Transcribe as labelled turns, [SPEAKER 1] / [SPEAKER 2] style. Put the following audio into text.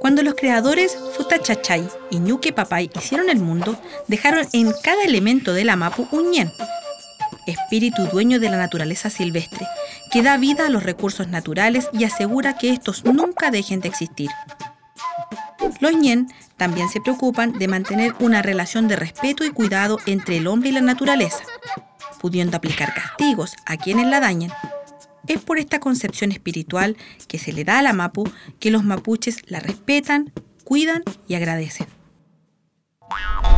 [SPEAKER 1] Cuando los creadores Futa Chachay y Ñuque Papay hicieron el mundo, dejaron en cada elemento de la mapu un ñen, espíritu dueño de la naturaleza silvestre, que da vida a los recursos naturales y asegura que estos nunca dejen de existir. Los ñen también se preocupan de mantener una relación de respeto y cuidado entre el hombre y la naturaleza, pudiendo aplicar castigos a quienes la dañen. Es por esta concepción espiritual que se le da a la mapu que los mapuches la respetan, cuidan y agradecen.